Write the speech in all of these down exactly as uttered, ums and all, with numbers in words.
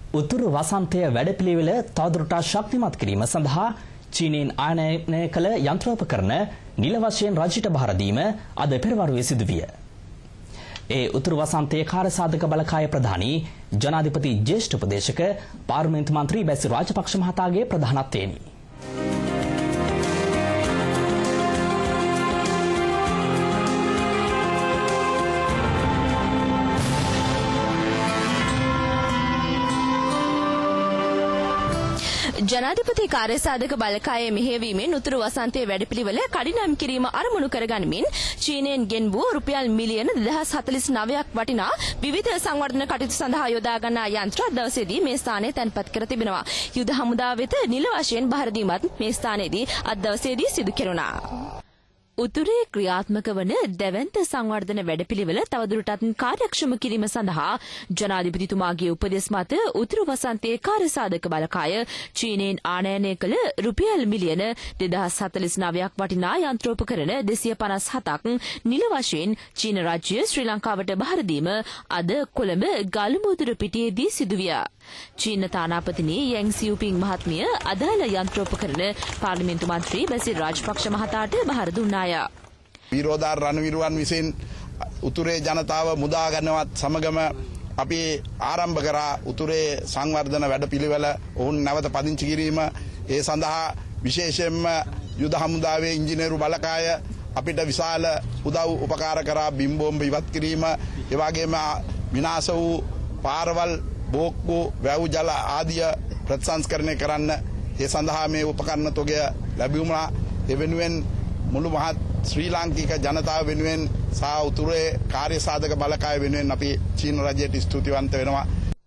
උතුරු වසන්තය වැඩපිළිවෙල තවදුරටත් ශක්තිමත් කිරීම සඳහා චීනයෙන් ආනයනය කළ යන්ත්‍රෝපකරණ නිල වශයෙන් රජයට බහර දීම අද පෙරවරුවේ සිදුවිය. ඒ උතුරු වසන්තයේ කාර්යසාධක බලකාය ප්‍රධානී ජනාධිපති ජ්‍යෙෂ්ඨ උපදේශක පාර්ලිමේන්තු මන්ත්‍රී බැසිල් රාජපක්ෂ මහතාගේ ප්‍රධානත්වයෙනි. ජනාධිපති කාර්යසාධක බලකායේ මෙහෙයවීමෙන් උතුරු වසන්තයේ වැඩපිළිවෙල කඩිනම් කිරීම අරමුණු කරගනිමින් චීනයෙන් ගෙන් වූ රුපියල් මිලියන දෙදහස් හතළිස් නවයක් වටිනා විවිධ සංවර්ධන කටයුතු සඳහා යොදා ගන්නා යන්ත්‍ර දවසේදී මේ ස්ථානයේ තැන්පත් කර තිබෙනවා. යුද හමුදාව වෙත නිල වශයෙන් බහර දීමත් මේ ස්ථානයේදී අද දවසේදී සිදු කෙරුණා. උතුරේ ක්‍රියාත්මක වන දැවැන්ත සංවර්ධන වැඩපිළිවෙල තවදුරටත් කාර්යක්ෂම කිරීම සඳහා ජනාධිපතිතුමාගේ උපදෙස් මත උතුරු වසන්තයේ කාර්යසාධක බලකාය චීනයෙන් ආනයනය කළ රුපියල් මිලියන දෙදහස් හතළිස් නවයක් වටිනා යන්ත්‍රෝපකරණ දෙසිය පනස් හතක් නිල වශයෙන් චීන රාජ්‍ය ශ්‍රී ලංකාවට බහර දීම අද කොළඹ ගල්මුදුර පිටියේදී සිදුවිය. චීන තානාපතිනි යැන් සියුපින් මහත්මිය අදාළ යන්ත්‍රෝපකරණ පාර්ලිමේන්තු මන්ත්‍රී බැසිල් රාජපක්ෂ මහතාට බහර දුන්නා. විරෝධාර රණවිරුවන් විසින් උතුරේ ජනතාව මුදා ගන්නවත් සමගම අපි ආරම්භ කරා උතුරේ සංවර්ධන වැඩපිළිවෙල ඔවුන් නැවත පදිංචි කිරීම. ඒ සඳහා විශේෂයෙන්ම යුද හමුදාවේ ඉංජිනේරු බලකාය අපිට විශාල උදව් උපකාර කරා. බිම් බෝම්බ ඉවත් කිරීම, ඒ වගේම විනාශ වූ පාරවල්, බෝක්කු, වැව් ජල ආදිය ප්‍රතිසංස්කරණය කරන්න ඒ සඳහා මේ උපකරණ තොගය ලැබුණා. ඒ වෙනුවෙන් මුළු මහත් ශ්‍රී ලාංකික ජනතාව වෙනුවෙන් සහ උතුරේ කාර්යසාධක බලකාය වෙනුවෙන් අපි චීන රජයට ස්තුතිවන්ත වෙනවා.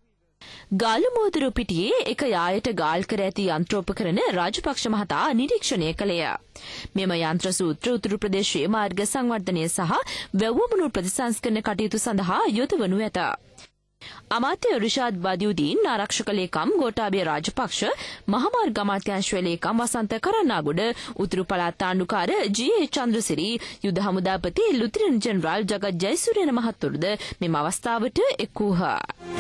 ගාලමුදුර පිටියේ එක යායට ගාල් කර ඇති යන්ත්‍රෝපකරණ රාජපක්ෂ මහතා නිරීක්ෂණය කළේය. මෙම යන්ත්‍ර සූත්‍ර උතුරු ප්‍රදේශයේ මාර්ග සංවර්ධනය සහ වැව්වමුණු ප්‍රතිසංස්කරණ කටයුතු සඳහා යොදවනු ඇත. අමාත්‍ය රිෂාඩ් බදියුදීන්, ආරක්ෂක ලේකම් ගෝඨාභය රාජපක්ෂ, මහමාර්ග අමාත්‍යාංශ ලේකම් වසන්ත කරන්නාගොඩ, උතුරු පළාත් ආණ්ඩුකාර ජී.ඒ. චන්ද්‍රසිරි, යුද හමුදාපති ලුතිරන් ජෙනරාල් ජගත් ජයසූරියන මහත්වරුද මෙම අවස්ථාවට එක් වූහ.